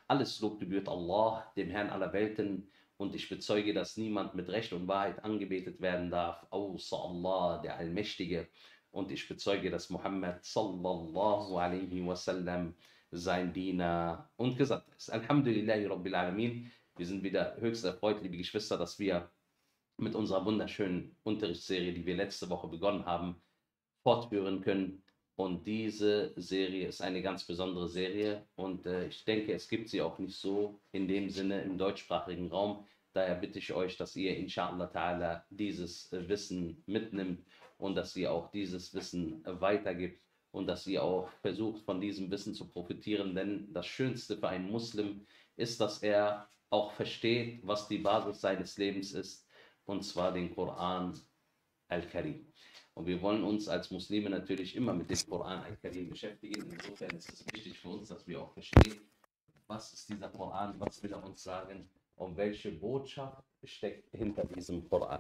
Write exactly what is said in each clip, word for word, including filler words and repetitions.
Alles Lob gebührt Allah, dem Herrn aller Welten, und ich bezeuge, dass niemand mit Recht und Wahrheit angebetet werden darf, außer Allah, der Allmächtige. Und ich bezeuge, dass Muhammad sallallahu alaihi wasallam sein Diener und Gesandter ist. Alhamdulillahi Rabbil Alamin. Wir sind wieder höchst erfreut, liebe Geschwister, dass wir mit unserer wunderschönen Unterrichtsserie, die wir letzte Woche begonnen haben, fortführen können. Und diese Serie ist eine ganz besondere Serie und äh, ich denke, es gibt sie auch nicht so in dem Sinne im deutschsprachigen Raum. Daher bitte ich euch, dass ihr inshallah ta'ala dieses äh, Wissen mitnimmt und dass ihr auch dieses Wissen äh, weitergibt und dass ihr auch versucht, von diesem Wissen zu profitieren. Denn das Schönste für einen Muslim ist, dass er auch versteht, was die Basis seines Lebens ist, und zwar den Koran al-Karim. Und wir wollen uns als Muslime natürlich immer mit dem Koran al-Karim beschäftigen. Insofern ist es wichtig für uns, dass wir auch verstehen, was ist dieser Koran, was will er uns sagen und welche Botschaft steckt hinter diesem Koran.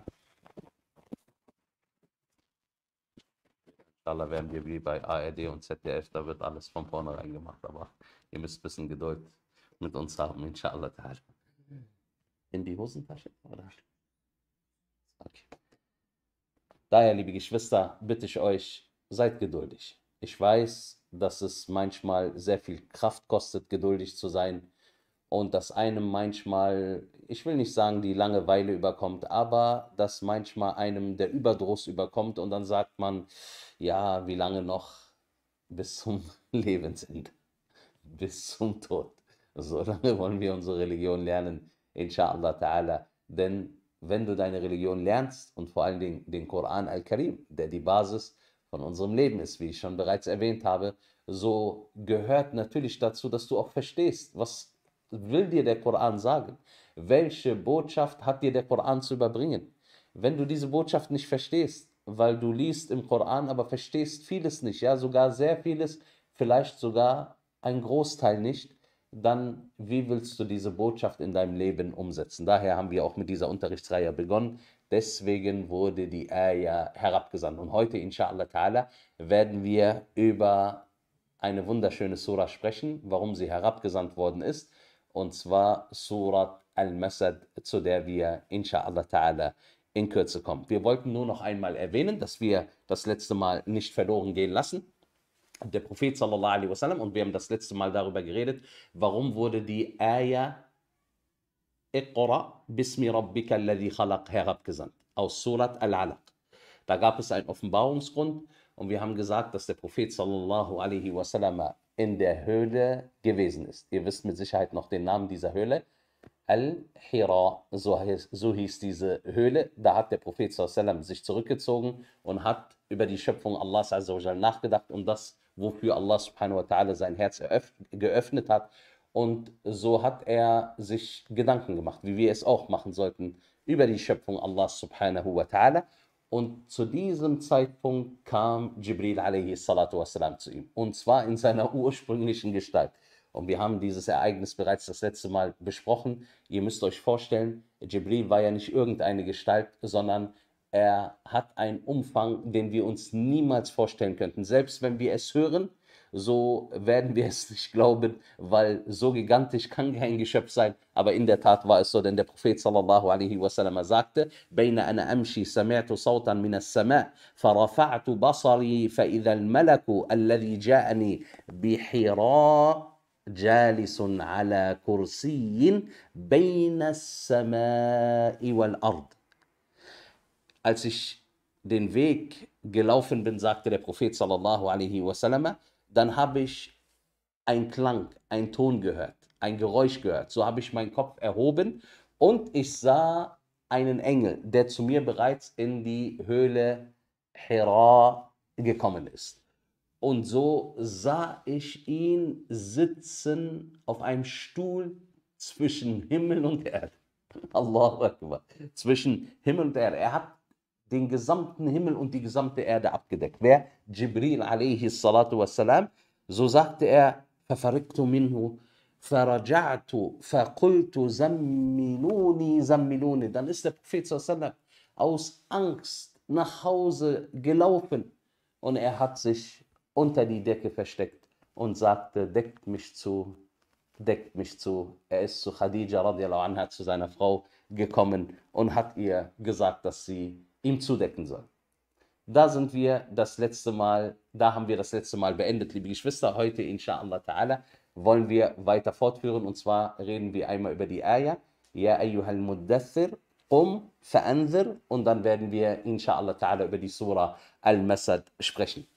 Inshallah werden wir wie bei A R D und Z D F, da wird alles von vornherein gemacht, aber ihr müsst ein bisschen Geduld mit uns haben, inshallah. In die Hosentasche, oder? Okay. Daher, liebe Geschwister, bitte ich euch, seid geduldig. Ich weiß, dass es manchmal sehr viel Kraft kostet, geduldig zu sein und dass einem manchmal, ich will nicht sagen, die Langeweile überkommt, aber dass manchmal einem der Überdruss überkommt und dann sagt man, ja, wie lange noch bis zum Lebensende, bis zum Tod. So lange wollen wir unsere Religion lernen, inshallah ta'ala, denn wenn du deine Religion lernst und vor allen Dingen den Koran al-Karim, der die Basis von unserem Leben ist, wie ich schon bereits erwähnt habe, so gehört natürlich dazu, dass du auch verstehst, was will dir der Koran sagen? Welche Botschaft hat dir der Koran zu überbringen? Wenn du diese Botschaft nicht verstehst, weil du liest im Koran, aber verstehst vieles nicht, ja, sogar sehr vieles, vielleicht sogar ein Großteil nicht, dann wie willst du diese Botschaft in deinem Leben umsetzen? Daher haben wir auch mit dieser Unterrichtsreihe begonnen. Deswegen wurde die Ayah herabgesandt. Und heute, inshallah ta'ala, werden wir über eine wunderschöne Sura sprechen, warum sie herabgesandt worden ist. Und zwar Surat al-Masad, zu der wir, inshallah ta'ala, in Kürze kommen. Wir wollten nur noch einmal erwähnen, dass wir das letzte Mal nicht verloren gehen lassen. Der Prophet sallallahu alaihi wasallam, und wir haben das letzte Mal darüber geredet, warum wurde die Ayah Iqra bismi rabbika alladhi khalaq herabgesandt, aus Surat Al-Alaq. Da gab es einen Offenbarungsgrund und wir haben gesagt, dass der Prophet sallallahu alaihi wasallam in der Höhle gewesen ist. Ihr wisst mit Sicherheit noch den Namen dieser Höhle. Al-Hira, so, so hieß diese Höhle. Da hat der Prophet sallallahu alaihi wasallam sich zurückgezogen und hat über die Schöpfung Allahs azza wa jal nachgedacht und das, wofür Allah subhanahu wa ta'ala sein Herz geöffnet hat. Und so hat er sich Gedanken gemacht, wie wir es auch machen sollten, über die Schöpfung Allahs subhanahu wa ta'ala. Und zu diesem Zeitpunkt kam Jibril alaihi salatu wassalam zu ihm. Und zwar in seiner ursprünglichen Gestalt. Und wir haben dieses Ereignis bereits das letzte Mal besprochen. Ihr müsst euch vorstellen, Jibril war ja nicht irgendeine Gestalt, sondern er hat einen Umfang, den wir uns niemals vorstellen könnten. Selbst wenn wir es hören, so werden wir es nicht glauben, weil so gigantisch kann kein Geschöpf sein. Aber in der Tat war es so, denn der Prophet sallallahu alaihi wasallam sagte: "Baina ana amshi sami'tu sawtan min as-sama' farafa'tu basari fa idha al-malaku alladhi ja'ani bi Hira jalisun ala kursiyyin bayna as-sama'i wal ard." Als ich den Weg gelaufen bin, sagte der Prophet sallallahu alaihi wasallam, dann habe ich einen Klang, einen Ton gehört, ein Geräusch gehört. So habe ich meinen Kopf erhoben und ich sah einen Engel, der zu mir bereits in die Höhle Hira gekommen ist. Und so sah ich ihn sitzen auf einem Stuhl zwischen Himmel und Erde. Allahu Akbar. Zwischen Himmel und Erde. Er hat den gesamten Himmel und die gesamte Erde abgedeckt. Wer? Jibril alaihi salatu wassalam. So sagte er: فَفَرِقْتُ مِنْهُ فَرَجَعْتُ فَقُلْتُ زَمِّلُونِي زَمِّلُونِي. Dann ist der Prophet sallallahu alaihi wasallam aus Angst nach Hause gelaufen und er hat sich unter die Decke versteckt und sagte: deckt mich zu, deckt mich zu. Er ist zu Khadija radiallahu anha, zu seiner Frau gekommen und hat ihr gesagt, dass sie ihm zudecken soll. Da sind wir das letzte Mal, da haben wir das letzte Mal beendet, liebe Geschwister. Heute, inshallah ta'ala, wollen wir weiter fortführen, und zwar reden wir einmal über die Ayah, Ja ayyuhal muddathir, qum fa'anzir, und dann werden wir, inshallah ta'ala, über die Surah Al-Masad sprechen.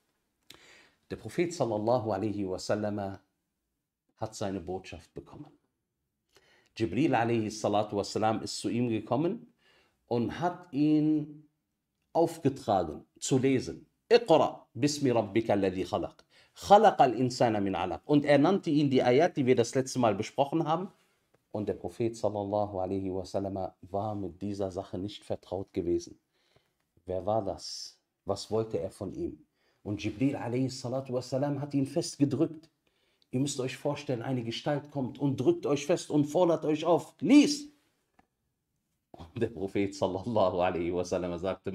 Der Prophet sallallahu alaihi wasallam hat seine Botschaft bekommen. Jibril alaihi salatu wassalam ist zu ihm gekommen und hat ihn aufgetragen zu lesen. Iqra bismi rabbika alladhi khalaq. Khalaqa al-insana min alaq. Und er nannte ihn die Ayat, die wir das letzte Mal besprochen haben. Und der Prophet sallallahu alaihi wasallam war mit dieser Sache nicht vertraut gewesen. Wer war das? Was wollte er von ihm? Und Jibril alaihi salatu wassalam hat ihn festgedrückt. Ihr müsst euch vorstellen, eine Gestalt kommt und drückt euch fest und fordert euch auf. Lies! Und der Prophet sallallahu alaihi wasallam sagte,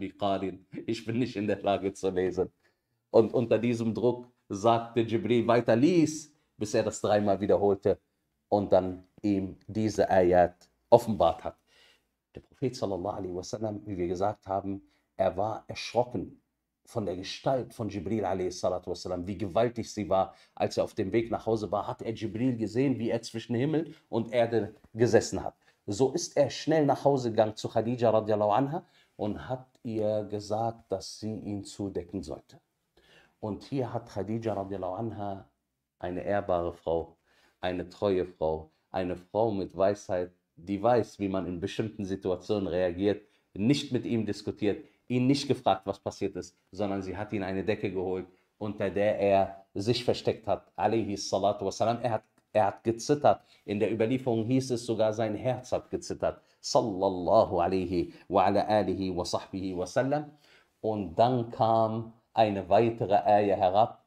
ich bin nicht in der Lage zu lesen. Und unter diesem Druck sagte Jibril weiter, lies, bis er das dreimal wiederholte und dann ihm diese Ayat offenbart hat. Der Prophet sallallahu alaihi wasallam, wie wir gesagt haben, er war erschrocken von der Gestalt von Jibril alaihi salatu wassalam, wie gewaltig sie war. Als er auf dem Weg nach Hause war, hat er Jibril gesehen, wie er zwischen Himmel und Erde gesessen hat. So ist er schnell nach Hause gegangen zu Khadija radiallahu anha und hat ihr gesagt, dass sie ihn zudecken sollte. Und hier hat Khadija radiallahu anha, eine ehrbare Frau, eine treue Frau, eine Frau mit Weisheit, die weiß, wie man in bestimmten Situationen reagiert, nicht mit ihm diskutiert, ihn nicht gefragt, was passiert ist, sondern sie hat ihn eine Decke geholt, unter der er sich versteckt hat, alaihi salatu wassalam. Er hat, er hat gezittert. In der Überlieferung hieß es sogar, sein Herz hat gezittert. Sallallahu alaihi wa ala alihi wa sahbihi wa sallam. Und dann kam eine weitere Ayah herab.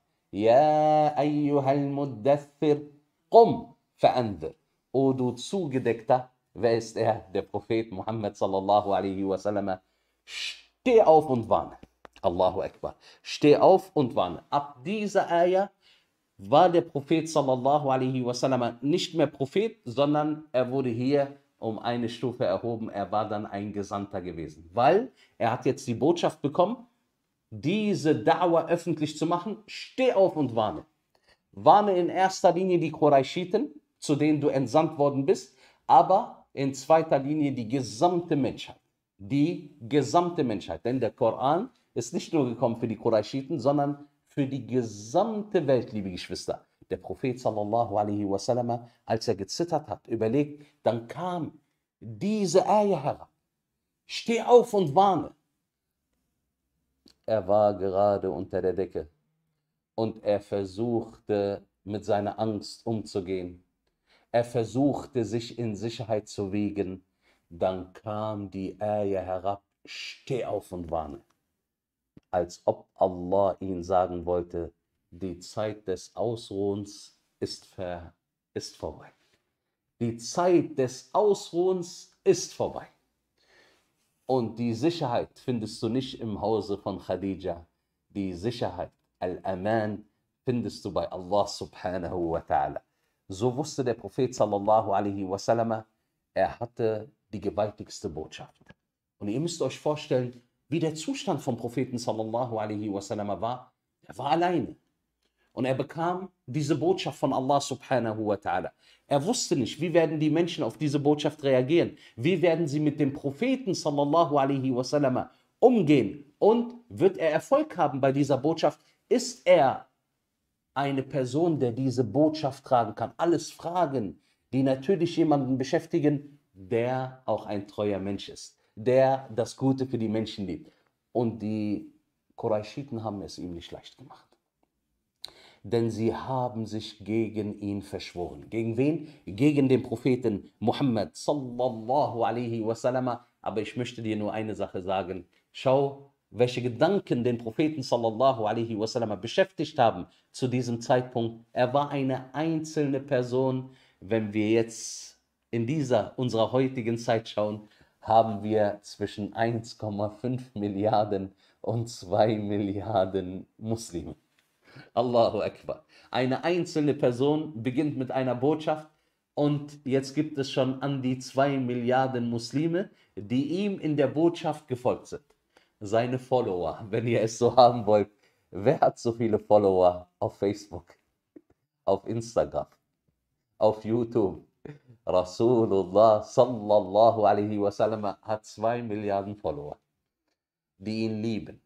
Ja ayyuhal muddathir, qum fa'anzir. O du Zugedeckter, wer ist er? Der Prophet Muhammad sallallahu alaihi wa sallam. Steh auf und warne. Allahu Akbar. Steh auf und warne. Ab dieser Ayah war der Prophet sallallahu alaihi wasallam nicht mehr Prophet, sondern er wurde hier um eine Stufe erhoben. Er war dann ein Gesandter gewesen, weil er hat jetzt die Botschaft bekommen, diese Da'wah öffentlich zu machen. Steh auf und warne. Warne in erster Linie die Qurayshiten, zu denen du entsandt worden bist, aber in zweiter Linie die gesamte Menschheit. Die gesamte Menschheit. Denn der Koran ist nicht nur gekommen für die Qurayshiten, sondern für die gesamte Welt, liebe Geschwister. Der Prophet sallallahu alaihi wasallam, als er gezittert hat, überlegt, dann kam diese Ayah herab. Steh auf und warne. Er war gerade unter der Decke und er versuchte mit seiner Angst umzugehen. Er versuchte sich in Sicherheit zu wiegen. Dann kam die Ayah herab, steh auf und warne. Als ob Allah ihn sagen wollte, die Zeit des Ausruhens ist, ver, ist vorbei. Die Zeit des Ausruhens ist vorbei. Und die Sicherheit findest du nicht im Hause von Khadija. Die Sicherheit, Al-Aman, findest du bei Allah subhanahu wa ta'ala. So wusste der Prophet sallallahu alaihi wasallam, er hatte die gewaltigste Botschaft. Und ihr müsst euch vorstellen, wie der Zustand vom Propheten sallallahu alaihi wasallam war. Er war alleine. Und er bekam diese Botschaft von Allah subhanahu wa ta'ala. Er wusste nicht, wie werden die Menschen auf diese Botschaft reagieren. Wie werden sie mit dem Propheten sallallahu alaihi wasallam umgehen. Und wird er Erfolg haben bei dieser Botschaft? Ist er eine Person, der diese Botschaft tragen kann? Alles Fragen, die natürlich jemanden beschäftigen, der auch ein treuer Mensch ist, der das Gute für die Menschen liebt. Und die Qurayshiten haben es ihm nicht leicht gemacht. Denn sie haben sich gegen ihn verschworen. Gegen wen? Gegen den Propheten Muhammad sallallahu alaihi wasallam. Aber ich möchte dir nur eine Sache sagen. Schau, welche Gedanken den Propheten sallallahu alaihi wasallam beschäftigt haben zu diesem Zeitpunkt. Er war eine einzelne Person. Wenn wir jetzt in dieser, unserer heutigen Zeit schauen, haben wir zwischen eins Komma fünf Milliarden und zwei Milliarden Muslime. Allahu Akbar. Eine einzelne Person beginnt mit einer Botschaft und jetzt gibt es schon an die zwei Milliarden Muslime, die ihm in der Botschaft gefolgt sind. Seine Follower, wenn ihr es so haben wollt. Wer hat so viele Follower auf Facebook, auf Instagram, auf YouTube? Rasulullah sallallahu alaihi wasallam hat zwei Milliarden Follower, die ihn lieben,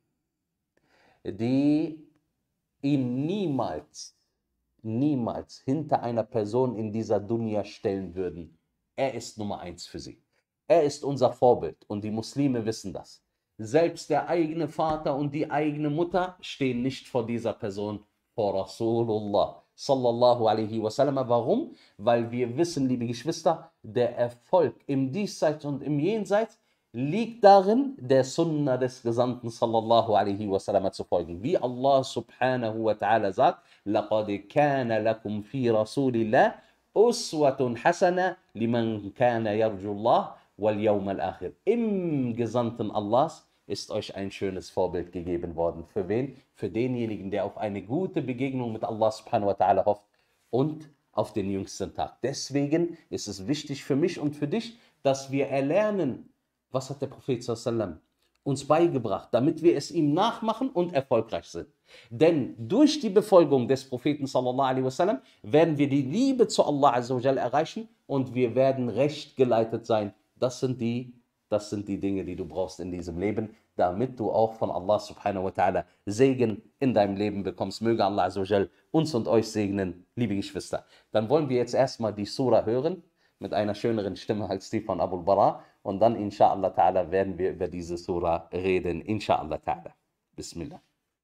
die ihn niemals, niemals hinter einer Person in dieser Dunya stellen würden. Er ist Nummer eins für sie. Er ist unser Vorbild und die Muslime wissen das. Selbst der eigene Vater und die eigene Mutter stehen nicht vor dieser Person, vor Rasulullah sallallahu alaihi wasallam. Warum? Weil wir wissen, liebe Geschwister, der Erfolg im Diesseits und im Jenseits liegt darin, der Sunna des Gesandten sallallahu alaihi wasallam zu folgen. Wie Allah subhanahu wa ta'ala sagt, لَقَدْ كَانَ لَكُمْ فِي رَسُولِ اللَّهِ أُسْوَةٌ حَسَنَةٌ لِمَنْ كَانَ يَرْجُو اللَّهَ وَالْيَوْمَ الْآخِرِ. Im Gesandten Allahs ist euch ein schönes Vorbild gegeben worden. Für wen? Für denjenigen, der auf eine gute Begegnung mit Allah subhanahu wa ta'ala hofft und auf den jüngsten Tag. Deswegen ist es wichtig für mich und für dich, dass wir erlernen, was hat der Prophet sallallahu alaihi wasallam uns beigebracht, damit wir es ihm nachmachen und erfolgreich sind. Denn durch die Befolgung des Propheten sallallahu alaihi wasallam werden wir die Liebe zu Allah azza wa jalla erreichen und wir werden recht geleitet sein. Das sind die, das sind die Dinge, die du brauchst in diesem Leben, damit du auch von Allah subhanahu wa ta'ala Segen in deinem Leben bekommst. Möge Allah azza wa jalla uns und euch segnen, liebe Geschwister. Dann wollen wir jetzt erstmal die Sura hören, mit einer schöneren Stimme als die von Abu al-Bara. Und dann, inshallah ta'ala, werden wir über diese Sura reden. Inshallah ta'ala. Bismillah.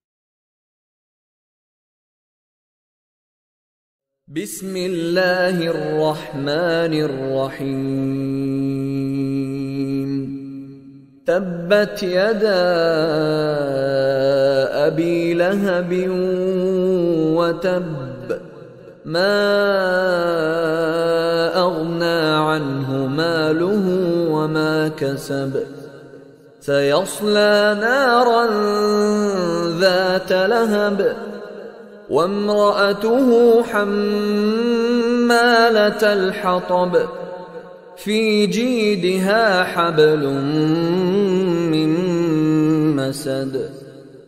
Bismillahir Rahmanir Rahim. Tabbat yada Abi Lahabin wa tabb. ما أغنى عنه ماله وما كسب سيصلى نارا ذات لهب وامرأته حمالة الحطب في جيدها حبل من مسد.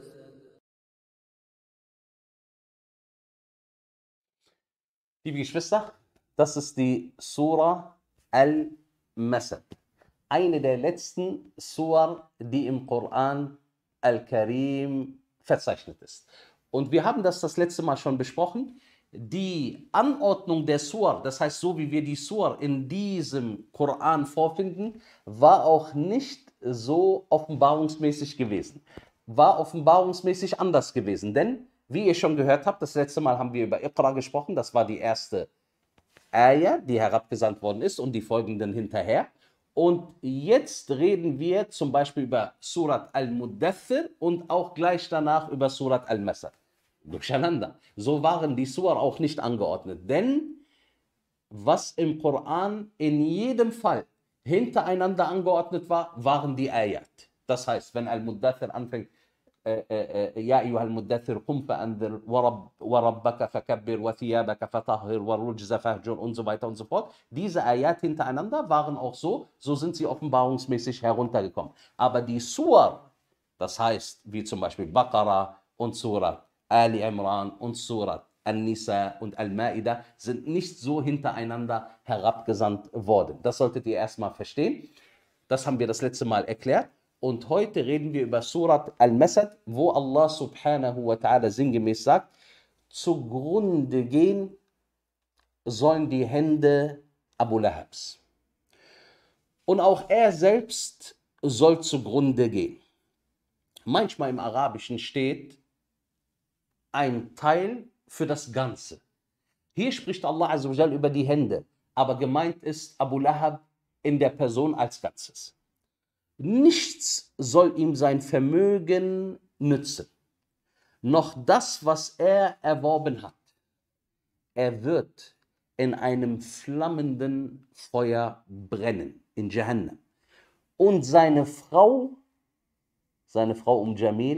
Liebe Geschwister, das ist die Sura Al-Masad. Eine der letzten Surah, die im Koran Al-Karim verzeichnet ist. Und wir haben das das letzte Mal schon besprochen. Die Anordnung der Surah, das heißt, so wie wir die Surah in diesem Koran vorfinden, war auch nicht so offenbarungsmäßig gewesen. War offenbarungsmäßig anders gewesen, denn wie ihr schon gehört habt, das letzte Mal haben wir über Iqra gesprochen, das war die erste Ayah, die herabgesandt worden ist und die folgenden hinterher. Und jetzt reden wir zum Beispiel über Surat Al-Muddathir und auch gleich danach über Surat Al-Masad. Durcheinander. So waren die Surah auch nicht angeordnet, denn was im Koran in jedem Fall hintereinander angeordnet war, waren die Ayat. Das heißt, wenn Al-Muddathir anfängt, يا أيها المدثر قم فأنذر ورب وربك فكبر وثيابك فطهر والرجز فاهجر und so weiter und so fort. Diese Ayat hintereinander waren auch so, so sind sie offenbarungsmäßig heruntergekommen. Aber die Surah, das heißt, wie zum Beispiel Baqarah und Surat Ali Imran und Surat An-Nisa und Al-Ma'idah, sind nicht so hintereinander herabgesandt worden. Das solltet ihr erstmal verstehen. Das haben wir das letzte Mal erklärt. Und heute reden wir über Surat Al-Masad, wo Allah subhanahu wa ta'ala sinngemäß sagt, zugrunde gehen sollen die Hände Abu Lahabs. Und auch er selbst soll zugrunde gehen. Manchmal im Arabischen steht ein Teil für das Ganze. Hier spricht Allah azza wa jalla über die Hände, aber gemeint ist Abu Lahab in der Person als Ganzes. Nichts soll ihm sein Vermögen nützen, noch das, was er erworben hat. Er wird in einem flammenden Feuer brennen, in Jahannam. Und seine Frau, seine Frau Um Jamil,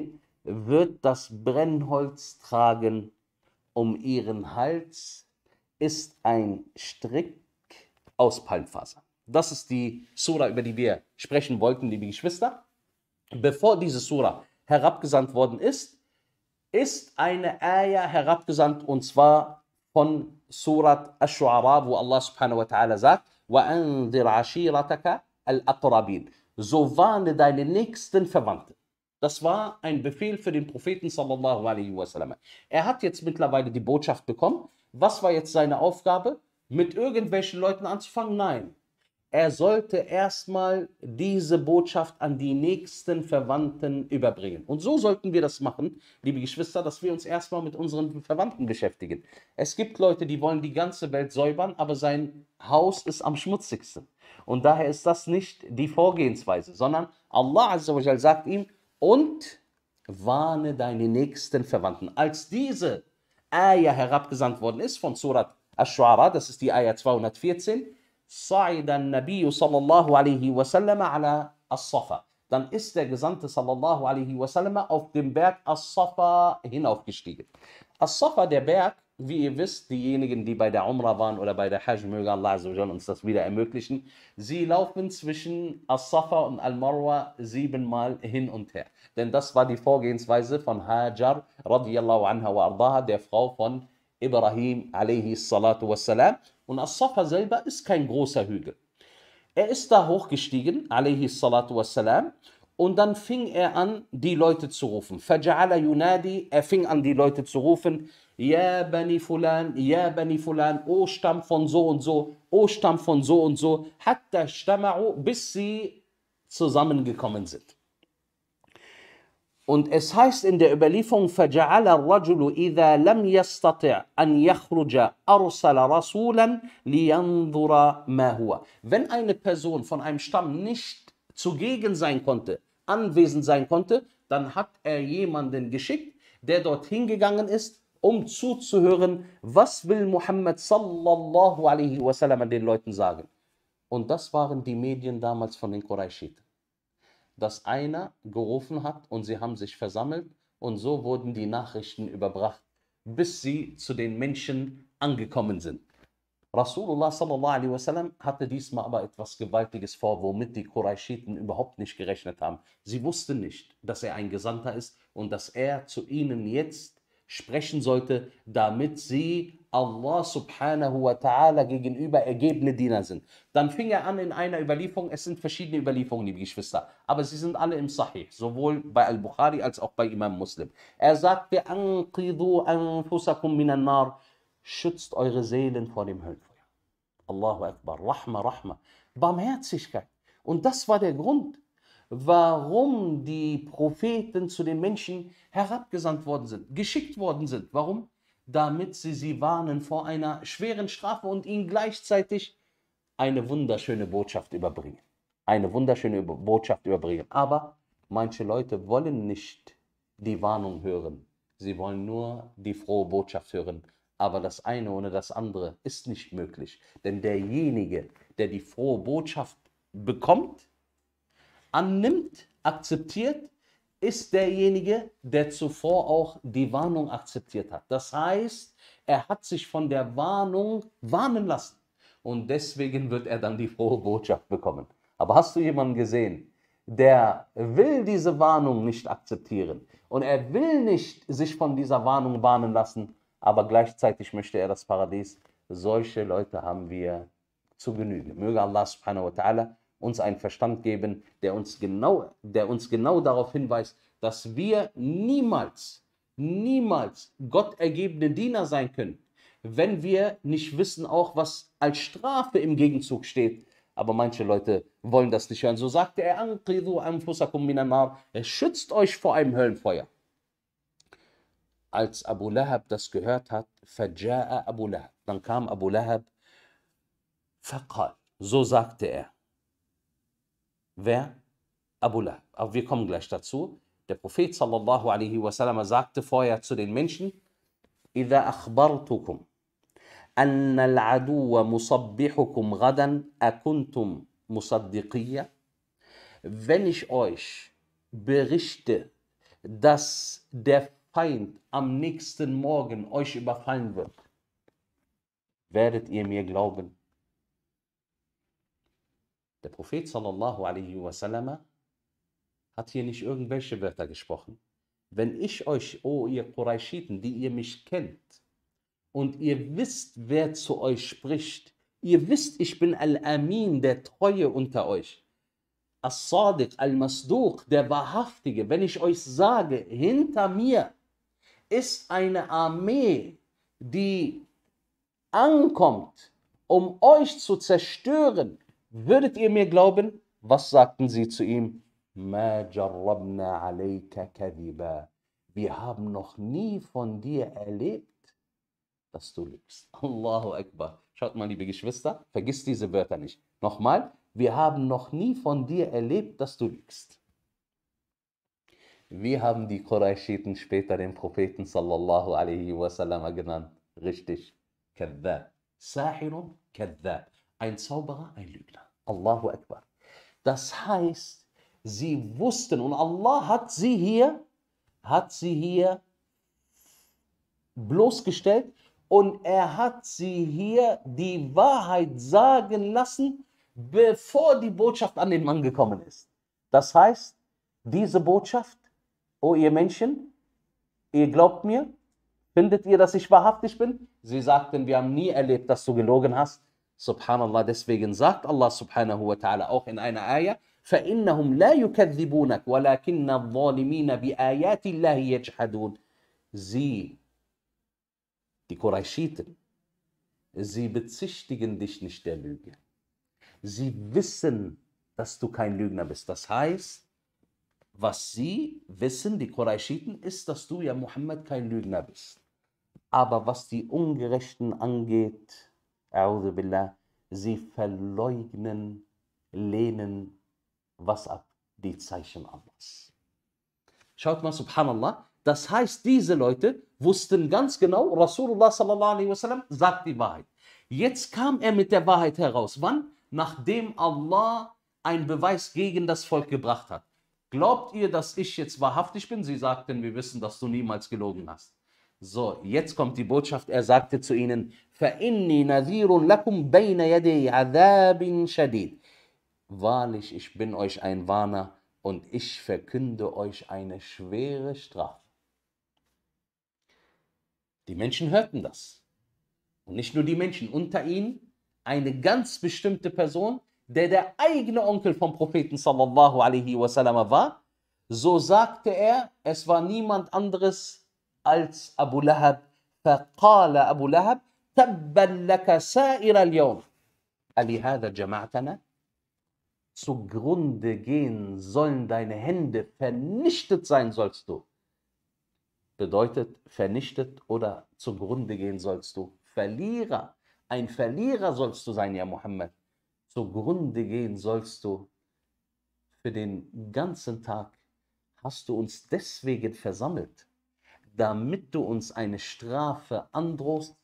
wird das Brennholz tragen um ihren Hals, ist ein Strick aus Palmfaser. Das ist die Sura, über die wir sprechen wollten, liebe Geschwister. Bevor diese Sura herabgesandt worden ist, ist eine Ayah herabgesandt, und zwar von Surat Ash-Shu'ara, wo Allah subhanahu wa ta'ala sagt, وَأَنذِرْ عَشِيرَتَكَ الْأَقْرَبِينَ. So warne deine nächsten Verwandten. Das war ein Befehl für den Propheten sallallahu alaihi wasallam. Er hat jetzt mittlerweile die Botschaft bekommen. Was war jetzt seine Aufgabe? Mit irgendwelchen Leuten anzufangen? Nein. Er sollte erstmal diese Botschaft an die nächsten Verwandten überbringen. Und so sollten wir das machen, liebe Geschwister, dass wir uns erstmal mit unseren Verwandten beschäftigen. Es gibt Leute, die wollen die ganze Welt säubern, aber sein Haus ist am schmutzigsten. Und daher ist das nicht die Vorgehensweise, sondern Allah Azza wa Jal sagt ihm, und warne deine nächsten Verwandten. Als diese Ayah herabgesandt worden ist von Surat Ash-Shu'ara, das ist die Ayah zweihundertvierzehn, صعد النبي صلى الله عليه وسلم على الصفا. Dann ist der Gesandte sallallahu alaihi wasallam auf dem Berg As-Safa hinaufgestiegen. As-Safa, der Berg, wie ihr wisst, diejenigen, die bei der Umrah waren oder bei der Hajj, möge Allah Azza wa Jal uns das wieder ermöglichen, sie laufen zwischen As-Safa und Al-Marwa siebenmal hin und her. Denn das war die Vorgehensweise von Hajar radiyallahu anha wa ardaha, der Frau von Ibrahim alaihi salatu wassalam. Und As-Safa selber ist kein großer Hügel. Er ist da hochgestiegen, alaihi salatu wassalam, und dann fing er an, die Leute zu rufen. Faja'ala yunadi, er fing an, die Leute zu rufen, Ya Bani Fulan, Ya Bani Fulan, O Stamm von so und so, O Stamm von so und so, hatta ijtama'u, bis sie zusammengekommen sind. Und es heißt in der Überlieferung, فَجَعَلَ الرَّجُلُ إِذَا لَمْ يَسْتَطِعْ أَنْ يَخْرُجَ أَرْسَلَ رَسُولًا لِيَنْظُرَ مَا هُوَ. Wenn eine Person von einem Stamm nicht zugegen sein konnte, anwesend sein konnte, dann hat er jemanden geschickt, der dorthin gegangen ist, um zuzuhören, was will Muhammad sallallahu alaihi wasallam den Leuten sagen. Und das waren die Medien damals von den Qurayshiten. Dass einer gerufen hat und sie haben sich versammelt und so wurden die Nachrichten überbracht, bis sie zu den Menschen angekommen sind. Rasulullah sallallahu alaihi wasallam hatte diesmal aber etwas Gewaltiges vor, womit die Qurayshiten überhaupt nicht gerechnet haben. Sie wussten nicht, dass er ein Gesandter ist und dass er zu ihnen jetzt sprechen sollte, damit sie Allah subhanahu wa ta'ala gegenüber ergebene Diener sind. Dann fing er an in einer Überlieferung, es sind verschiedene Überlieferungen, liebe Geschwister, aber sie sind alle im Sahih, sowohl bei Al-Bukhari als auch bei Imam Muslim. Er sagte, Anqidhu anfusakum minan nar, schützt eure Seelen vor dem Höllenfeuer. Allahu Akbar, Rahma, Rahma, Barmherzigkeit. Und das war der Grund, warum die Propheten zu den Menschen herabgesandt worden sind, geschickt worden sind. Warum? Damit sie sie warnen vor einer schweren Strafe und ihnen gleichzeitig eine wunderschöne Botschaft überbringen. Eine wunderschöne Botschaft überbringen. Aber manche Leute wollen nicht die Warnung hören. Sie wollen nur die frohe Botschaft hören. Aber das eine ohne das andere ist nicht möglich. Denn derjenige, der die frohe Botschaft bekommt, annimmt, akzeptiert, ist derjenige, der zuvor auch die Warnung akzeptiert hat. Das heißt, er hat sich von der Warnung warnen lassen und deswegen wird er dann die frohe Botschaft bekommen. Aber hast du jemanden gesehen, der will diese Warnung nicht akzeptieren und er will nicht sich von dieser Warnung warnen lassen, aber gleichzeitig möchte er das Paradies? Solche Leute haben wir zu Genüge. Möge Allah subhanahu wa ta'ala uns einen Verstand geben, der uns genau, der uns genau darauf hinweist, dass wir niemals, niemals Gott ergebene Diener sein können, wenn wir nicht wissen auch, was als Strafe im Gegenzug steht. Aber manche Leute wollen das nicht hören. So sagte er, Anqidhu anfusakum minan nar, schützt euch vor einem Höllenfeuer. Als Abu Lahab das gehört hat, faja'a Abu Lahab, dann kam Abu Lahab, faqal, so sagte er. Wer? Abu Lahab. Aber wir kommen gleich dazu. Der Prophet sallallahu alaihi wasallam sagte vorher zu den Menschen, إِذَا أَخْبَرْتُكُمْ أَنَّ الْعَدُوَّ مُصَبِّحُكُمْ غَدًا أَكُنْتُمْ مُصَدِّقِيَّ. Wenn ich euch berichte, dass der Feind am nächsten Morgen euch überfallen wird, werdet ihr mir glauben? Der Prophet sallallahu alaihi wasallam hat hier nicht irgendwelche Wörter gesprochen. Wenn ich euch, oh ihr Qurayshiten, die ihr mich kennt, und ihr wisst, wer zu euch spricht, ihr wisst, ich bin Al-Amin, der Treue unter euch, As-Sadiq, Al-Masduq, der Wahrhaftige, wenn ich euch sage, hinter mir ist eine Armee, die ankommt, um euch zu zerstören, würdet ihr mir glauben? Was sagten sie zu ihm? Ma jarrabna alayka kadhiba. Wir haben noch nie von dir erlebt, dass du lügst. Allahu Akbar. Schaut mal, liebe Geschwister, vergiss diese Wörter nicht. Nochmal, wir haben noch nie von dir erlebt, dass du lügst. Wir haben die Qurayshiten später den Propheten sallallahu alaihi wasallam genannt. Richtig. Kadhab. Sahirun kadhab. Ein Zauberer, ein Lügner. Allahu Akbar. Das heißt, sie wussten, und Allah hat sie hier, hat sie hier bloßgestellt, und er hat sie hier die Wahrheit sagen lassen, bevor die Botschaft an den Mann gekommen ist. Das heißt, diese Botschaft, o ihr Menschen, ihr glaubt mir, findet ihr, dass ich wahrhaftig bin? Sie sagten, wir haben nie erlebt, dass du gelogen hast. Subhanallah, deswegen sagt Allah subhanahu wa ta'ala auch in einer Ayah, فَإِنَّهُمْ لَا يُكَذِّبُونَكَ وَلَكِنَّ الظَّالِمِينَ بِآيَاتِ اللَّهِ يَجْحَدُونَ. Sie, die Qurayshiten, sie bezichtigen dich nicht der Lüge. Sie wissen, dass du kein Lügner bist. Das heißt, was sie wissen, die Qurayshiten, ist, dass du, ja Muhammad, kein Lügner bist. Aber was die Ungerechten angeht, A'udhu billah, sie verleugnen, lehnen was ab? Die Zeichen Allahs. Schaut mal, subhanallah, das heißt, diese Leute wussten ganz genau, Rasulullah sallallahu alaihi wasallam sagt die Wahrheit. Jetzt kam er mit der Wahrheit heraus. Wann? Nachdem Allah einen Beweis gegen das Volk gebracht hat. Glaubt ihr, dass ich jetzt wahrhaftig bin? Sie sagten, wir wissen, dass du niemals gelogen hast. So, jetzt kommt die Botschaft. Er sagte zu ihnen, فَإِنِّي نَذِيرٌ لَكُمْ بَيْنَ يَدَيْ عَذَابٍ شَدِيدٍ. Wahrlich, ich bin euch ein Warner und ich verkünde euch eine schwere Strafe. Die Menschen hörten das. Und nicht nur die Menschen, unter ihnen eine ganz bestimmte Person, der der eigene Onkel vom Propheten sallallahu alaihi wasallam war. So sagte er, es war niemand anderes als Abu Lahab. فَقَالَ Abu Lahab, تَبًّا لَكَ سَائِرَ الْيَوْمِ أَلِهَذَا جَمَعْتَنَا. Zugrunde gehen sollen deine Hände, vernichtet sein sollst du. Bedeutet vernichtet oder zugrunde gehen sollst du. Verlierer, ein Verlierer sollst du sein, ja Muhammad. Zugrunde gehen sollst du. Für den ganzen Tag hast du uns deswegen versammelt, damit du uns eine Strafe androhst.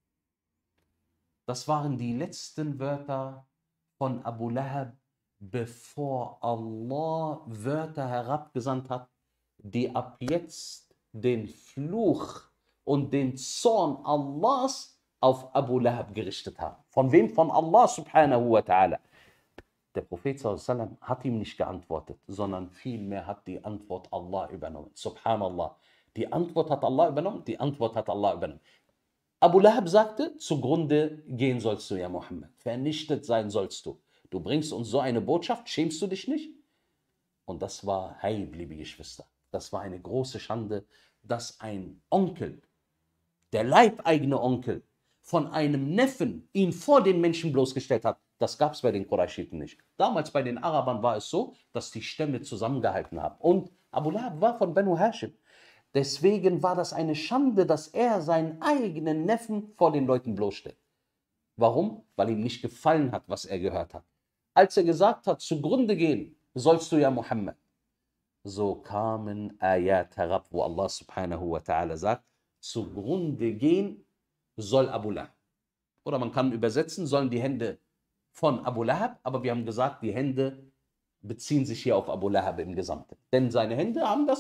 Das waren die letzten Wörter von Abu Lahab, bevor Allah Wörter herabgesandt hat, die ab jetzt den Fluch und den Zorn Allahs auf Abu Lahab gerichtet haben. Von wem? Von Allah subhanahu wa ta'ala. Der Prophet sallallahu alaihi wasallam hat ihm nicht geantwortet, sondern vielmehr hat die Antwort Allah übernommen. Subhanallah. Die Antwort hat Allah übernommen, die Antwort hat Allah übernommen. Abu Lahab sagte, zugrunde gehen sollst du, ja Muhammad. Vernichtet sein sollst du. Du bringst uns so eine Botschaft, schämst du dich nicht? Und das war Haib, liebe Geschwister. Das war eine große Schande, dass ein Onkel, der leibeigene Onkel, von einem Neffen ihn vor den Menschen bloßgestellt hat. Das gab es bei den Qurayshiten nicht. Damals bei den Arabern war es so, dass die Stämme zusammengehalten haben. Und Abu Lahab war von Banu Hashim. Deswegen war das eine Schande, dass er seinen eigenen Neffen vor den Leuten bloßstellt. Warum? Weil ihm nicht gefallen hat, was er gehört hat. Als er gesagt hat, zugrunde gehen sollst du, ja Muhammad. So kamen Ayat herab, wo Allah subhanahu wa ta'ala sagt, zugrunde gehen soll Abu Lahab. Oder man kann übersetzen, sollen die Hände von Abu Lahab, aber wir haben gesagt, die Hände beziehen sich hier auf Abu Lahab im Gesamten. Denn seine Hände haben das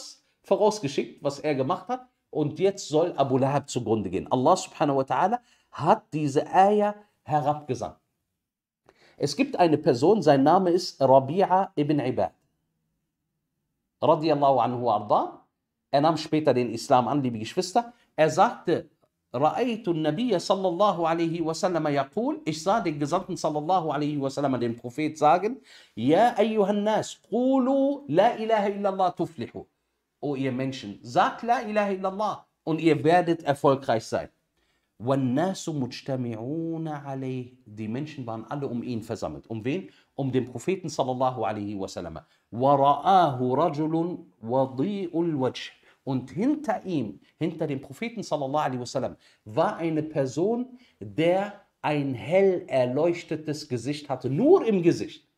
vorausgeschickt, was er gemacht hat. Und jetzt soll Abu Lahab zugrunde gehen. Allah subhanahu wa ta'ala hat diese Ayah herabgesandt. Es gibt eine Person, sein Name ist Rabi'a ibn Ibad. Radiallahu anhu arda. Er nahm später den Islam an, liebe Geschwister. Er sagte, Ra'aytu an-Nabiyya sallallahu alaihi wasallam yaqul, ich sah den Gesandten sallallahu alaihi wasallam, den Prophet sagen, Ja ayyuhan nas, qulu la ilaha illallah tuflihu. O ihr Menschen, sagt la ilaha illallah und ihr werdet erfolgreich sein. وَالنَّاسُ مُجْتَمِعُونَ عَلَيْهِ. Die Menschen waren alle um ihn versammelt. Um wen? Um den Propheten sallallahu alaihi wasallam. وَرَآهُ رَجُلٌ وَضِيءُ الْوَجْهِ. Und hinter ihm, hinter dem Propheten sallallahu alaihi wasallam, war eine Person, der ein hell erleuchtetes Gesicht hatte, nur im Gesicht.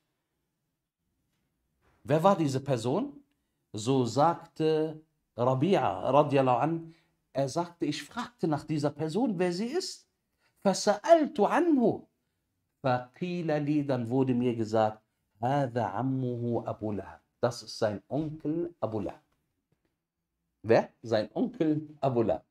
Wer war diese Person? So sagte Rabi'a radiallahu an, er sagte, ich fragte nach dieser Person, wer sie ist. فَسَأَلْتُ عَنْهُ فَقِيلَ لِي, dann wurde mir gesagt, هَذَا عَمُّهُ أَبُو لَهَبْ. Das ist sein Onkel Abu Lahab. Wer? Sein Onkel Abu Lahab.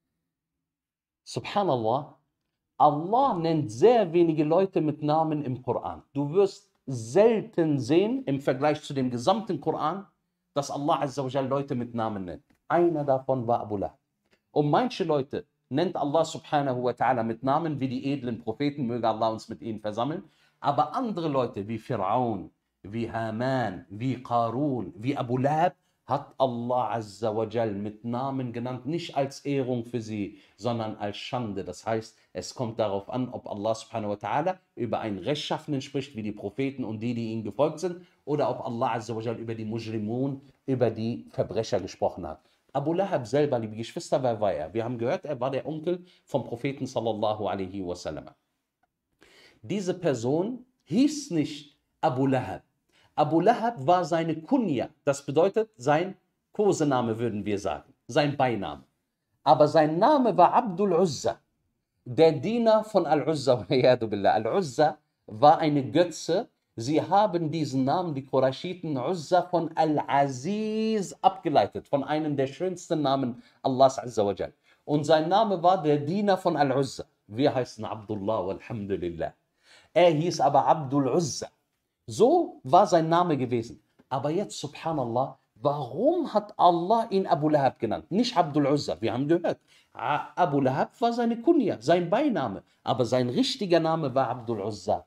Subhanallah, Allah nennt sehr wenige Leute mit Namen im Koran. Du wirst selten sehen, im Vergleich zu dem gesamten Koran, dass Allah Azza wa Jal Leute mit Namen nennt. Einer davon war Abu Lahab. Und manche Leute nennt Allah subhanahu wa ta'ala mit Namen wie die edlen Propheten, möge Allah uns mit ihnen versammeln. Aber andere Leute wie Fir'aun, wie Haman, wie Qarun, wie Abu Lahab, hat Allah Azza wa Jal mit Namen genannt, nicht als Ehrung für sie, sondern als Schande. Das heißt, es kommt darauf an, ob Allah subhanahu wa ta'ala über einen Rechtschaffenen spricht, wie die Propheten und die, die ihnen gefolgt sind, oder ob Allah Azza wa Jal über die Mujrimun, über die Verbrecher gesprochen hat. Abu Lahab selber, liebe Geschwister, wer war er? Wir haben gehört, er war der Onkel vom Propheten sallallahu alaihi wasallam. Diese Person hieß nicht Abu Lahab. Abu Lahab war seine Kunja, das bedeutet sein Kosename, würden wir sagen, sein Beiname. Aber sein Name war Abdul Uzza, der Diener von Al-Uzza. Al-Uzza war eine Götze. Sie haben diesen Namen, die Qurayshiten, Uzza von Al-Aziz abgeleitet, von einem der schönsten Namen Allahs Azza wa Jal. Und sein Name war der Diener von Al-Uzza. Wir heißen Abdullah, walhamdulillah. Er hieß aber Abdul Uzza. So war sein Name gewesen. Aber jetzt, subhanallah, warum hat Allah ihn Abu Lahab genannt? Nicht Abdul Uzza, wir haben gehört. Abu Lahab war seine Kunja, sein Beiname. Aber sein richtiger Name war Abdul Uzza.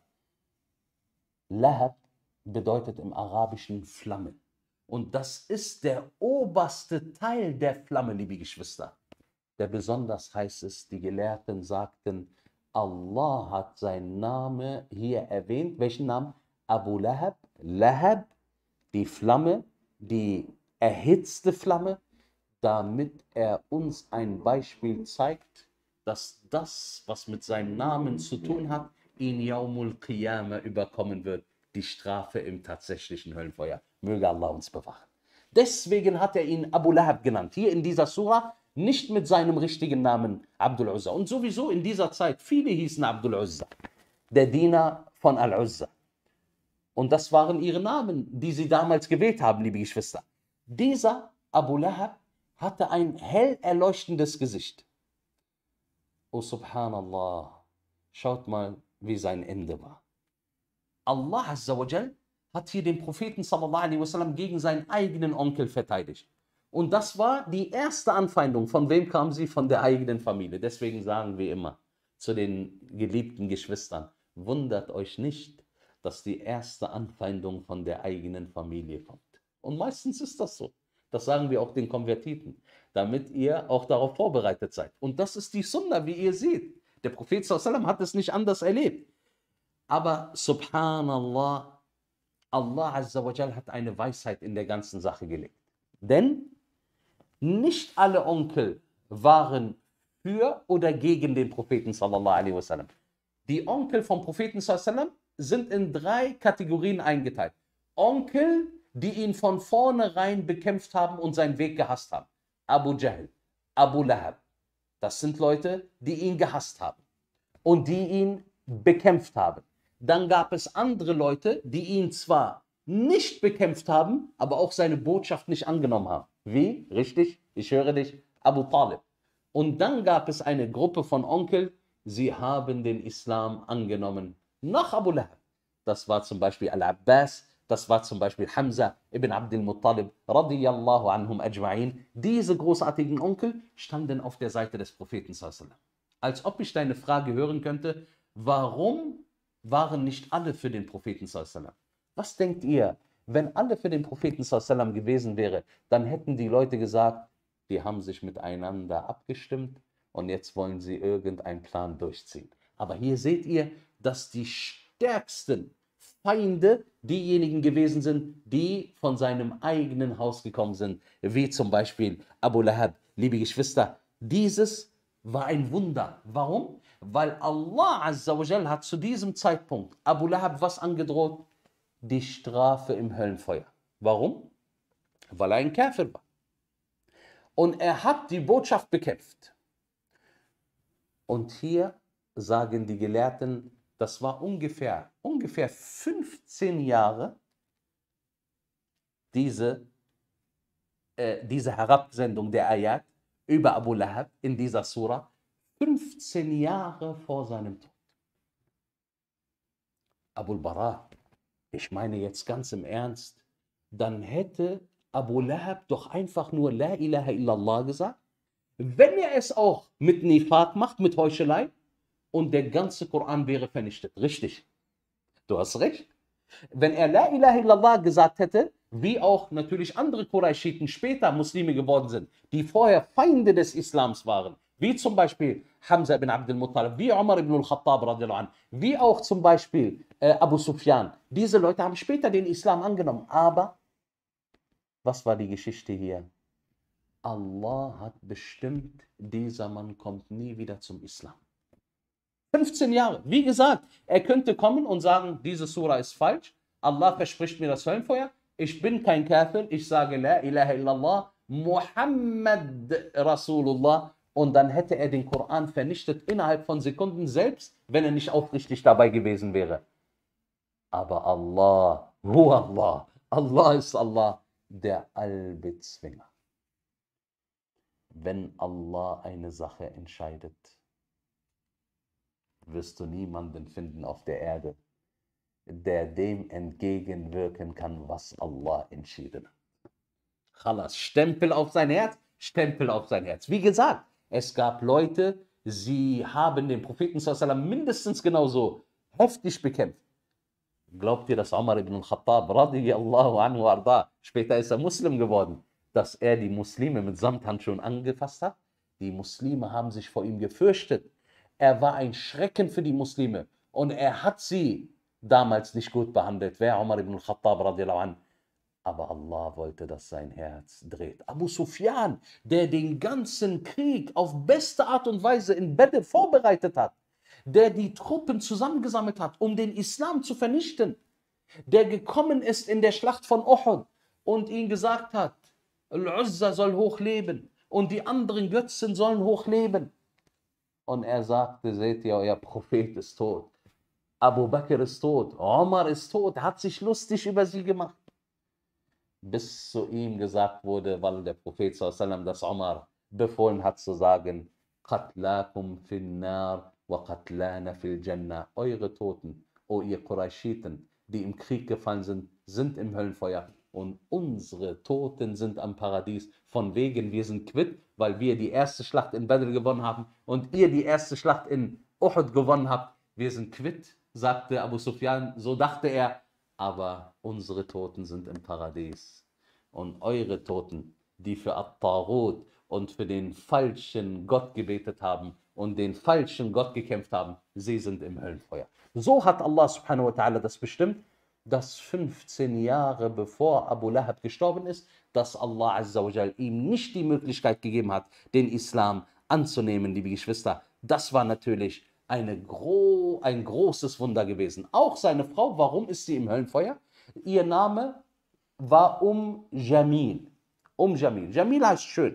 Lahab bedeutet im Arabischen Flamme. Und das ist der oberste Teil der Flamme, liebe Geschwister. Der besonders heiß ist, die Gelehrten sagten, Allah hat seinen Namen hier erwähnt. Welchen Namen? Abu Lahab. Lahab, die Flamme, die erhitzte Flamme, damit er uns ein Beispiel zeigt, dass das, was mit seinem Namen zu tun hat, ihn Yaumul Qiyamah überkommen wird, die Strafe im tatsächlichen Höllenfeuer. Möge Allah uns bewahren. Deswegen hat er ihn Abu Lahab genannt. Hier in dieser Surah nicht mit seinem richtigen Namen Abdul Uzza. Und sowieso in dieser Zeit, viele hießen Abdul Uzza, der Diener von Al-Uzza. Und das waren ihre Namen, die sie damals gewählt haben, liebe Geschwister. Dieser Abu Lahab hatte ein hell erleuchtendes Gesicht. Oh subhanallah, schaut mal, wie sein Ende war. Allah Azza wa Jal hat hier den Propheten sallallahu alaihi wasallam gegen seinen eigenen Onkel verteidigt. Und das war die erste Anfeindung. Von wem kam sie? Von der eigenen Familie. Deswegen sagen wir immer zu den geliebten Geschwistern, wundert euch nicht, dass die erste Anfeindung von der eigenen Familie kommt. Und meistens ist das so. Das sagen wir auch den Konvertiten, damit ihr auch darauf vorbereitet seid. Und das ist die Sunna, wie ihr seht. Der Prophet sallallahu alaihi wasallam hat es nicht anders erlebt. Aber subhanallah, Allah Azza wa Jal hat eine Weisheit in der ganzen Sache gelegt. Denn nicht alle Onkel waren für oder gegen den Propheten sallallahu alaihi wasallam. Die Onkel vom Propheten sallallahu alaihi wasallam sind in drei Kategorien eingeteilt. Onkel, die ihn von vornherein bekämpft haben und seinen Weg gehasst haben. Abu Jahl, Abu Lahab. Das sind Leute, die ihn gehasst haben und die ihn bekämpft haben. Dann gab es andere Leute, die ihn zwar nicht bekämpft haben, aber auch seine Botschaft nicht angenommen haben. Wie? Richtig? Ich höre dich. Abu Talib. Und dann gab es eine Gruppe von Onkel, sie haben den Islam angenommen. Nach Abu Lahab. Das war zum Beispiel Al-Abbas, das war zum Beispiel Hamza ibn Abdul Muttalib, radiyallahu anhum ajma'in. Diese großartigen Onkel standen auf der Seite des Propheten sallallahu alaihi wasallam. Als ob ich deine Frage hören könnte, warum waren nicht alle für den Propheten sallallahu alaihi wasallam? Was denkt ihr, wenn alle für den Propheten sallallahu alaihi wasallam gewesen wäre, dann hätten die Leute gesagt, die haben sich miteinander abgestimmt und jetzt wollen sie irgendeinen Plan durchziehen. Aber hier seht ihr, dass die stärksten Feinde diejenigen gewesen sind, die von seinem eigenen Haus gekommen sind, wie zum Beispiel Abu Lahab. Liebe Geschwister, dieses war ein Wunder. Warum? Weil Allah Azza wa Jal hat zu diesem Zeitpunkt Abu Lahab was angedroht? Die Strafe im Höllenfeuer. Warum? Weil er ein Kafir war. Und er hat die Botschaft bekämpft. Und hier sagen die Gelehrten, das war ungefähr, ungefähr fünfzehn Jahre diese, äh, diese Herabsendung der Ayat über Abu Lahab in dieser Surah, fünfzehn Jahre vor seinem Tod. Abu al-Bara, ich meine jetzt ganz im Ernst, dann hätte Abu Lahab doch einfach nur La ilaha illallah gesagt, wenn er es auch mit Nifaq macht, mit Heuchelei, und der ganze Koran wäre vernichtet. Richtig. Du hast recht. Wenn er La ilaha illallah gesagt hätte, wie auch natürlich andere Qurayshiten später Muslime geworden sind, die vorher Feinde des Islams waren, wie zum Beispiel Hamza ibn Abdul Muttalib, wie Umar ibn al-Khattab radiallahu anh, wie auch zum Beispiel äh, Abu Sufyan. Diese Leute haben später den Islam angenommen. Aber was war die Geschichte hier? Allah hat bestimmt, dieser Mann kommt nie wieder zum Islam. fünfzehn Jahre. Wie gesagt, er könnte kommen und sagen, diese Surah ist falsch. Allah verspricht mir das Höllenfeuer. Ich bin kein Kafir. Ich sage La ilaha illallah. Muhammad Rasulullah. Und dann hätte er den Koran vernichtet innerhalb von Sekunden, selbst wenn er nicht aufrichtig dabei gewesen wäre. Aber Allah, hu Allah, Allah ist Allah, der Allbezwinger. Wenn Allah eine Sache entscheidet, wirst du niemanden finden auf der Erde, der dem entgegenwirken kann, was Allah entschieden hat. Khalas, Stempel auf sein Herz, Stempel auf sein Herz. Wie gesagt, es gab Leute, sie haben den Propheten sallallahu alaihi wasallam mindestens genauso heftig bekämpft. Glaubt ihr, dass Umar ibn al-Khattab radiyallahu anhu arda, später ist er Muslim geworden, dass er die Muslime mit Samthandschuhen angefasst hat? Die Muslime haben sich vor ihm gefürchtet. Er war ein Schrecken für die Muslime und er hat sie damals nicht gut behandelt. Wer? Umar ibn al-Khattab radiallahu anh. Aber Allah wollte, dass sein Herz dreht. Abu Sufyan, der den ganzen Krieg auf beste Art und Weise in Badr vorbereitet hat, der die Truppen zusammengesammelt hat, um den Islam zu vernichten, der gekommen ist in der Schlacht von Uhud und ihm gesagt hat, Al-Uzza soll hochleben und die anderen Götzen sollen hochleben. Und er sagte, seht ihr, euer Prophet ist tot. Abu Bakr ist tot, Omar ist tot, er hat sich lustig über sie gemacht. Bis zu ihm gesagt wurde, weil der Prophet sallallahu alaihi wasallam das Omar befohlen hat zu sagen, Qatlakum fin nar wa qatlana fil Jannah. Eure Toten, o ihr Qurayshiten, die im Krieg gefallen sind, sind im Höllenfeuer. Und unsere Toten sind am Paradies. Von wegen, wir sind quitt, weil wir die erste Schlacht in Badr gewonnen haben und ihr die erste Schlacht in Uhud gewonnen habt. Wir sind quitt, sagte Abu Sufyan, so dachte er, aber unsere Toten sind im Paradies. Und eure Toten, die für At-Tarut und für den falschen Gott gebetet haben und den falschen Gott gekämpft haben, sie sind im Höllenfeuer. So hat Allah subhanahu wa ta'ala das bestimmt, dass fünfzehn Jahre bevor Abu Lahab gestorben ist, dass Allah Azza wa Jal ihm nicht die Möglichkeit gegeben hat, den Islam anzunehmen, liebe Geschwister. Das war natürlich eine gro ein großes Wunder gewesen. Auch seine Frau, warum ist sie im Höllenfeuer? Ihr Name war Um Jamil. Um Jamil. Jamil heißt schön.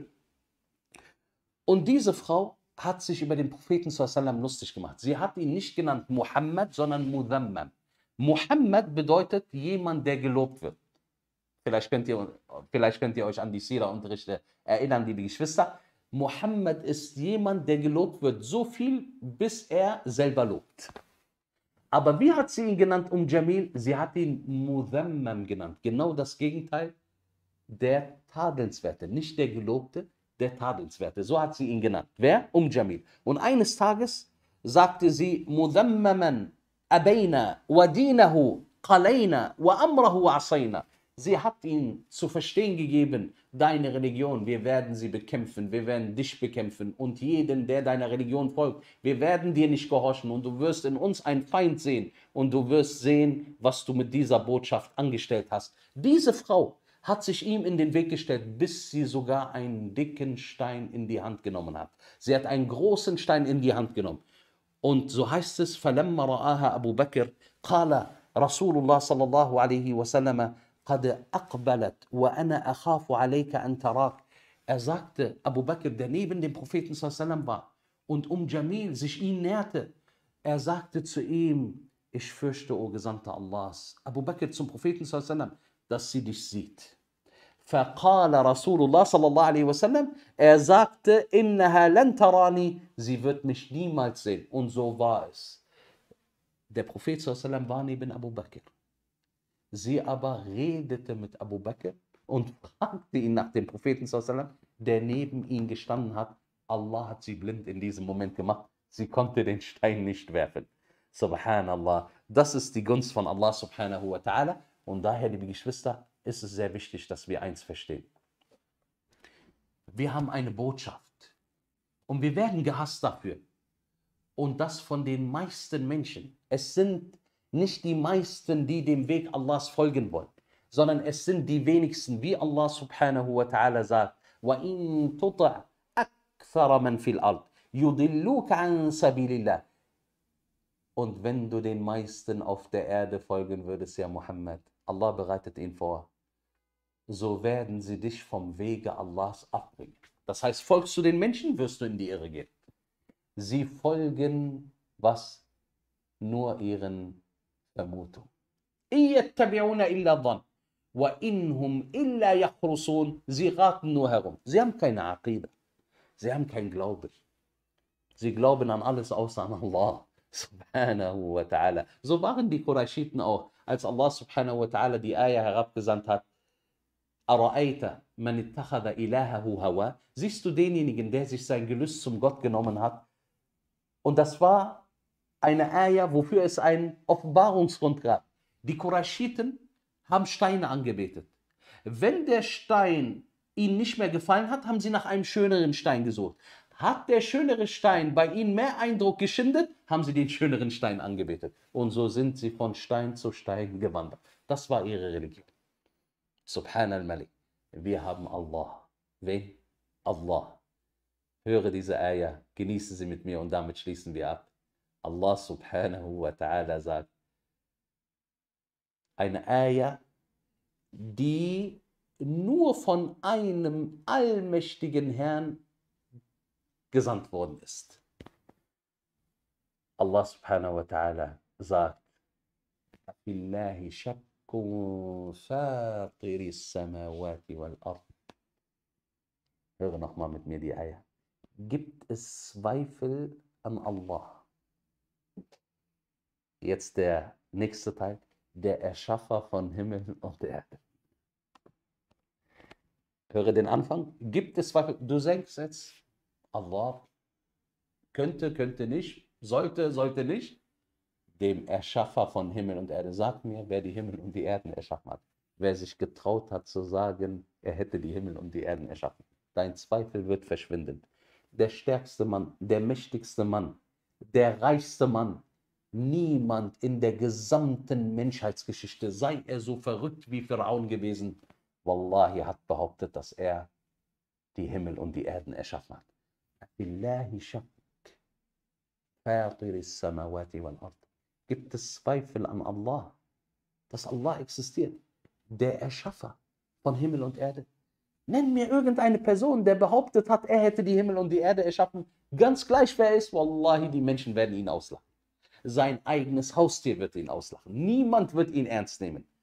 Und diese Frau hat sich über den Propheten sallallahu alaihi wasallam lustig gemacht. Sie hat ihn nicht genannt Muhammad, sondern Mudhammam. Muhammad bedeutet jemand, der gelobt wird. Vielleicht könnt ihr, vielleicht könnt ihr euch an die Sira-Unterrichte erinnern, die die Geschwister. Mohammed ist jemand, der gelobt wird, so viel, bis er selber lobt. Aber wie hat sie ihn genannt, um Jamil? Sie hat ihn Mudhammam genannt. Genau das Gegenteil, der Tadelnswerte. Nicht der Gelobte, der Tadelnswerte. So hat sie ihn genannt. Wer? Um Jamil. Und eines Tages sagte sie, Mudhammaman abayna wa dinahu qalayna wa amrahu asayna. Sie hat ihm zu verstehen gegeben, deine Religion, wir werden sie bekämpfen, wir werden dich bekämpfen und jeden, der deiner Religion folgt, wir werden dir nicht gehorchen und du wirst in uns einen Feind sehen und du wirst sehen, was du mit dieser Botschaft angestellt hast. Diese Frau hat sich ihm in den Weg gestellt, bis sie sogar einen dicken Stein in die Hand genommen hat. Sie hat einen großen Stein in die Hand genommen. Und so heißt es, فَلَمَّا رَآهَا أَبُو بَكْرٍ قَالَ رَسُولُ اللَّهِ صَلَّى اللَّهُ عَلَيْهِ وَسَلَّمَ قَدْ أَقْبَلَتْ وَأَنَا أَخَافُ عَلَيْكَ أَنْ تَرَاكَ. Er sagte, Abu Bakr, der neben dem Propheten sallallahu alaihi wasallam war und um Jamil sich ihn näherte, er sagte zu ihm, ich fürchte, o Gesandter Allahs, Abu Bakr zum Propheten sallallahu alaihi wasallam, dass sie dich sieht. فقال رسول الله صلى الله عليه وسلم, er sagte, إنها لن تراني, sie wird mich niemals sehen. Und so war es. Der Prophet sallallahu alaihi wasallam war neben Abu Bakr. Sie aber redete mit Abu Bakr und fragte ihn nach dem Propheten sallallahu alaihi wasallam, der neben ihm gestanden hat. Allah hat sie blind in diesem Moment gemacht. Sie konnte den Stein nicht werfen. Subhanallah. Das ist die Gunst von Allah subhanahu wa ta'ala. Und daher, liebe Geschwister, ist es sehr wichtig, dass wir eins verstehen. Wir haben eine Botschaft und wir werden gehasst dafür. Und das von den meisten Menschen. Es sind nicht die meisten, die dem Weg Allahs folgen wollen, sondern es sind die wenigsten, wie Allah subhanahu wa ta'ala sagt, وَإِن تُطِعْ أَكْثَرَ مَنْ فِي الْأَرْضِ يُضِلُّوكَ عَنْ سَبِيلِ اللَّهِ. Und wenn du den meisten auf der Erde folgen würdest, ja Muhammad, Allah bereitet ihn vor, so werden sie dich vom Wege Allahs abbringen. Das heißt, folgst du den Menschen, wirst du in die Irre gehen. Sie folgen was? Nur ihren Vermutungen. Sie raten nur herum. Sie haben keine Aqidah. Sie haben kein Glauben. Sie glauben an alles außer an Allah. Subhanahu wa ta'ala. So waren die Qurayshiten auch, als Allah subhanahu wa ta'ala die Ayah herabgesandt hat. Ara'ayta man ittakhadha ilahahu hawa. Siehst du denjenigen, der sich sein Gelüst zum Gott genommen hat? Und das war eine Ayah, wofür es einen Offenbarungsgrund gab. Die Qurayshiten haben Steine angebetet. Wenn der Stein ihnen nicht mehr gefallen hat, haben sie nach einem schöneren Stein gesucht. Hat der schönere Stein bei ihnen mehr Eindruck geschindet, haben sie den schöneren Stein angebetet. Und so sind sie von Stein zu Stein gewandert. Das war ihre Religion. Subhan al-Malik. Wir haben Allah. Wen? Allah. Höre diese Ayah, genieße sie mit mir und damit schließen wir ab. Allah subhanahu wa ta'ala sagt, eine Ayah, die nur von einem allmächtigen Herrn gesandt worden ist. Allah subhanahu wa ta'ala sagt, Afillahi shakkun fatiri samawati wal ard. Höre nochmal mit mir die Ayah. Gibt es Zweifel an Allah? Jetzt der nächste Teil. Der Erschaffer von Himmel und Erde. Höre den Anfang. Gibt es Zweifel? Du denkst jetzt, Allah könnte, könnte nicht, sollte, sollte nicht. Dem Erschaffer von Himmel und Erde. Sag mir, wer die Himmel und die Erden erschaffen hat. Wer sich getraut hat zu sagen, er hätte die Himmel und die Erden erschaffen. Dein Zweifel wird verschwinden. Der stärkste Mann, der mächtigste Mann, der reichste Mann, niemand in der gesamten Menschheitsgeschichte, sei er so verrückt wie Pharaon gewesen, Wallahi hat behauptet, dass er die Himmel und die Erden erschaffen hat. Billahi shak, fatiris samawati wal ard. Gibt es Zweifel an Allah, dass Allah existiert? Der Erschaffer von Himmel und Erde. Nenn mir irgendeine Person, der behauptet hat, er hätte die Himmel und die Erde erschaffen. Ganz gleich wer er ist, Wallahi, die Menschen werden ihn auslachen. Sein eigenes Haustier wird ihn auslachen. Niemand wird ihn ernst nehmen.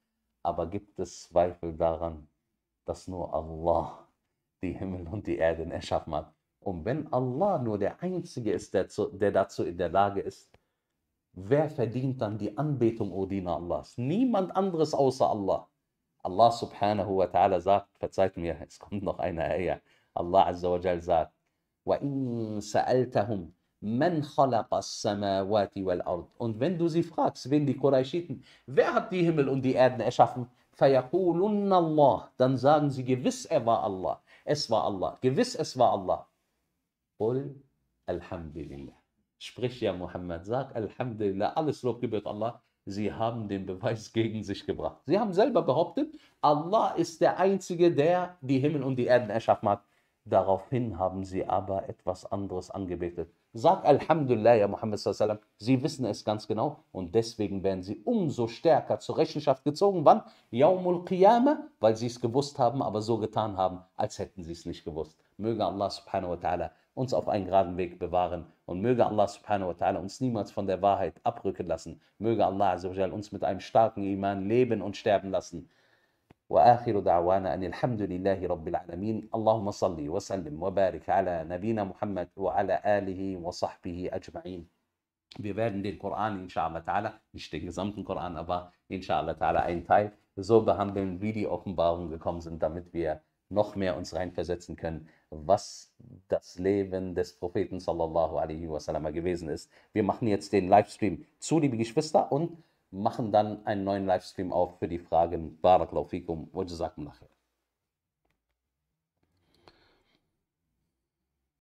aber gibt es Zweifel daran, dass nur Allah die Himmel und die Erden erschaffen hat? Und wenn Allah nur der Einzige ist, der, zu, der dazu in der Lage ist, wer verdient dann die Anbetung, O Diener Allahs? Niemand anderes außer Allah. Allah subhanahu wa ta'ala sagt, verzeiht mir, es kommt noch eine Ayah. Allah azza wa jal sagt, وَإِن سَأَلْتَهُمْ مَنْ خَلَقَ السَّمَاوَاتِ وَالْأَرْضِ. Und wenn du sie fragst, wen die Qurayshiten, wer hat die Himmel und die Erden erschaffen? فَيَقُولُنَّ اللَّهِ. Dann sagen sie, gewiss, er war Allah. Es war Allah. Gewiss, es war Allah. Qul Alhamdulillah. Sprich ja Muhammad, sag Alhamdulillah, alles Lob gebührt Allah. Sie haben den Beweis gegen sich gebracht. Sie haben selber behauptet, Allah ist der Einzige, der die Himmel und die Erden erschaffen hat. Daraufhin haben sie aber etwas anderes angebetet. Sag Alhamdulillah, ja Muhammad sallallahu alaihi wasallam. Sie wissen es ganz genau und deswegen werden sie umso stärker zur Rechenschaft gezogen. Wann? Yaumul Qiyamah, weil sie es gewusst haben, aber so getan haben, als hätten sie es nicht gewusst. Möge Allah subhanahu wa ta'ala uns auf einen geraden Weg bewahren und möge Allah subhanahu wa ta'ala uns niemals von der Wahrheit abrücken lassen. Möge Allah azza wa jal uns mit einem starken Iman leben und sterben lassen. وآخر دعوانا أن الحمد لله رب العالمين اللهم صل وسلم وبارك على نبينا محمد وعلى آله وصحبه أجمعين. Wir werden den Koran, inshallah ta'ala, nicht den gesamten Koran, aber inshallah ta'ala einen Teil, so behandeln, wie die Offenbarungen gekommen sind, damit wir noch mehr uns reinversetzen können, was das Leben des Propheten sallallahu alaihi wasallam gewesen ist. Wir machen jetzt den Livestream zu, liebe Geschwister, und machen dann einen neuen Livestream auf für die Fragen. Barakallahu fikum wa jazakumullah khair.